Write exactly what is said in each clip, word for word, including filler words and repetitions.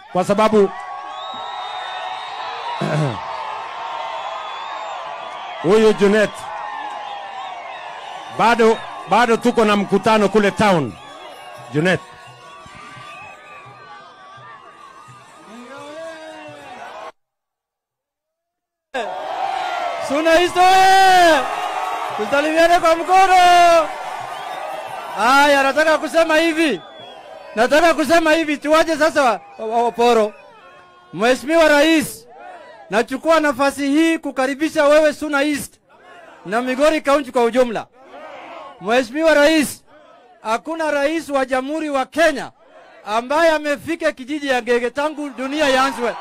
kwa sababu huyu Junet bado bado tuko na mkutano kule town. Junet, Suna East, tusalimiane kwa mkono. Haya, nataka kusema hivi, nataka kusema hivi, tuwaje sasa Oporo. Mheshimiwa Rais, nachukua nafasi hii kukaribisha wewe Suna East na Migori County kwa ujumla. Mheshimiwa Rais, hakuna rais wa Jamhuri wa Kenya ambaye amefika kijiji ya Ngege tangu dunia ianzwe.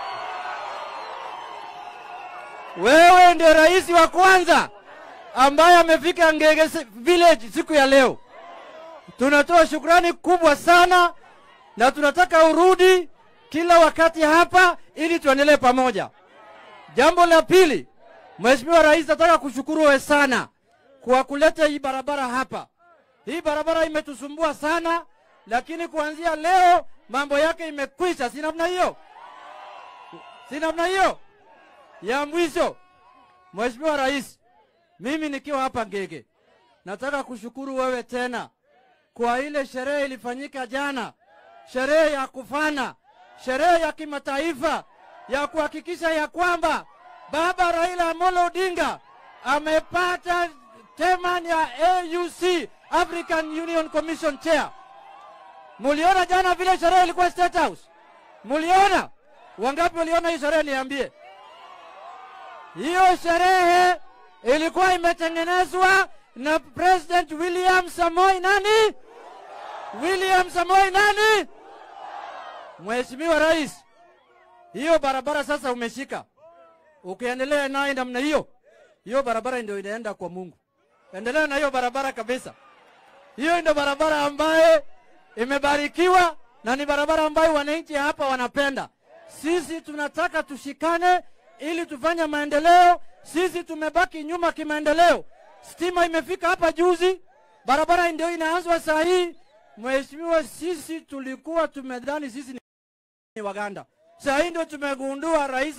Wewe ndio rais wa kwanza ambaye amefika Ngege village siku ya leo. Tunatoa shukrani kubwa sana na tunataka urudi kila wakati hapa ili tuendelee pamoja. Jambo la pili, Mheshimiwa Rais, nataka kushukuru wewe sana kwa kuleta hii barabara hapa. Hii barabara imetusumbua sana, lakini kuanzia leo mambo yake imekwisha. Si namna hiyo? Si namna hiyo? Ya mwisho, Mheshimiwa Rais, mimi nikiwa hapa Ngege, nataka kushukuru wewe tena kwa ile sherehe ilifanyika jana, sherehe ya kufana, sherehe ya kimataifa ya kuhakikisha ya kwamba Baba Raila Amolo Odinga amepata chairman ya A U C, African Union Commission Chair. Muliona jana vile sherehe ilikuwa State House? Muliona? Wangapi waliona hii sherehe niambie? Hiyo sherehe ilikuwa imetengenezwa na President William Samoei nani? William Samoei nani? Mheshimiwa Rais, hiyo barabara sasa umeshika. Ukiendelea nayo namna hiyo, hiyo barabara ndio inaenda kwa Mungu. Endelea na hiyo barabara kabisa. Hiyo ndio barabara ambaye imebarikiwa na ni barabara ambayo wananchi hapa wanapenda. Sisi tunataka tushikane ili tufanye maendeleo. Sisi tumebaki nyuma kimaendeleo. Stima imefika hapa juzi, barabara ndio inaanzwa saa hii. Mheshimiwa, sisi tulikuwa tumedhani sisi ni Waganda. Saa hii ndio tumegundua rais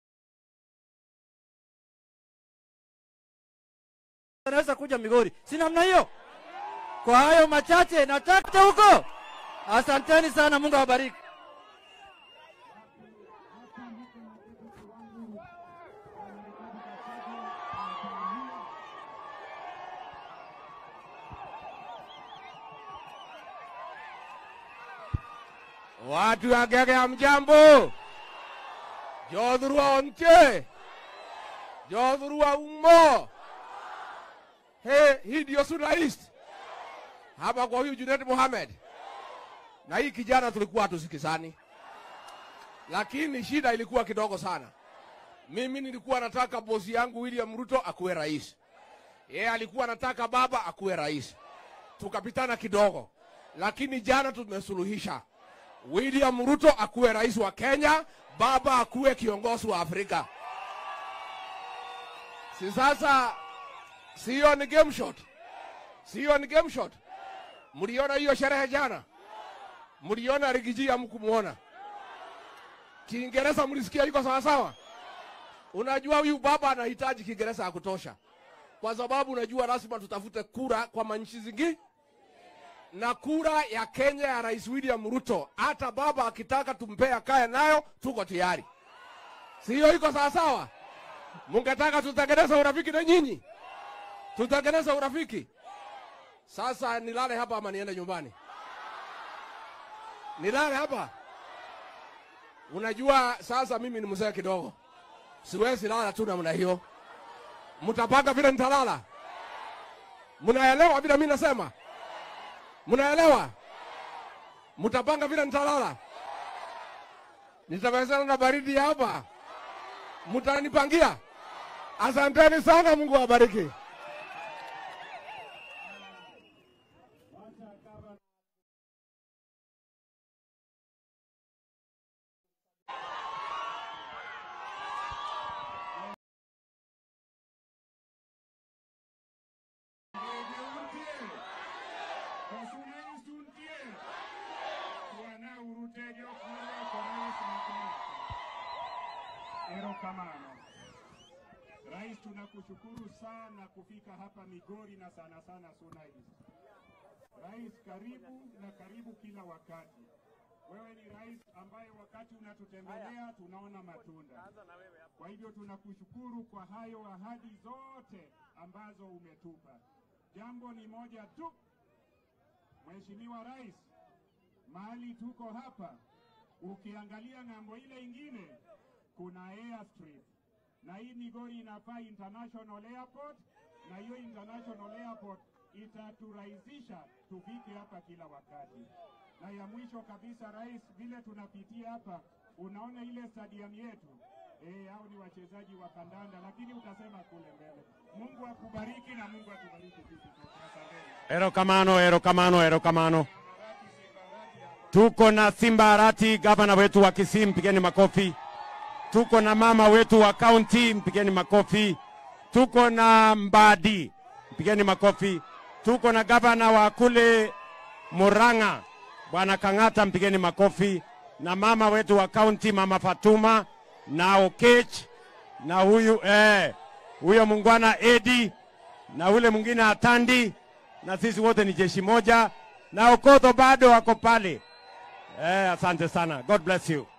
anaweza kuja Migori. Si namna hiyo? Kwa hayo machache nataka huko. Asanteni sana, Mungu awabariki. watu wa Ngege hamjambo? Jodhurua onche, Jodhurua umo. He, hii ndio Suna East hapa kwa huyu Junet Mohamed. Na hii kijana tulikuwa hatusikizani, lakini shida ilikuwa kidogo sana. Mimi nilikuwa nataka bosi yangu William Ruto akuwe rais, yeye alikuwa anataka baba akuwe rais. Tukapitana kidogo, lakini jana tumesuluhisha. William Ruto akuwe rais wa Kenya, baba akuwe kiongozi wa Afrika. Si sasa sio ni game shot? Sio ni game shot? Mliona hiyo sherehe jana? Mliona Rigiji hamkumuona? Kiingereza mlisikia iko sawa sawa? Unajua huyu baba anahitaji Kiingereza ya kutosha, kwa sababu unajua lazima tutafute kura kwa manchi zingi, na kura ya Kenya ya Rais William Ruto hata baba akitaka tumpea kaya nayo tuko tayari. Sio iko sawa sawa? Mungetaka tutengeneze urafiki na nyinyi? Tutengeneze urafiki. Sasa nilale hapa ama niende nyumbani? Nilale hapa? Unajua sasa mimi ni mzee kidogo, siwezi lala tu namna hiyo. Mtapanga vile nitalala? Mnaelewa vile mimi nasema? Mnaelewa? Mtapanga vile nitalala? Nitawezana na baridi hapa? Mtanipangia? Asanteni sana, Mungu awabariki. Wana urute yo kura kwa rais na erokamano. Rais, tunakushukuru sana kufika hapa Migori na sana sana Suna East. Rais, karibu na karibu kila wakati. Wewe ni rais ambaye wakati unatutembelea tunaona matunda. Kwa hivyo tunakushukuru kwa hayo ahadi zote ambazo umetupa. Jambo ni moja tu, Mheshimiwa Rais, mahali tuko hapa, ukiangalia ng'ambo ile ingine kuna airstrip. Na hii Migori inafaa international airport, na hiyo international airport itaturahisisha tufike hapa kila wakati. Na ya mwisho kabisa Rais, vile tunapitia hapa, unaona ile stadium yetu, eh, hao ni wachezaji wa kandanda, lakini utasema kule mbele. Mungu akubariki na Mungu atubariki sisi. Asante. Erokamano, erokamano, erokamano. Tuko na Simba Arati, gavana wetu wa Kisii, mpigeni makofi. Tuko na mama wetu wa county, mpigeni makofi. Tuko na Mbadi, mpigeni makofi. Tuko na gavana wa kule Murang'a, Bwana Kang'ata, mpigeni makofi. Na mama wetu wa county, Mama Fatuma, na Okech, na huyu eh huyo mungwana Edi, na ule mwingine Atandi, na sisi wote ni jeshi moja, na Okoth bado wako pale. Eh, asante sana. God bless you.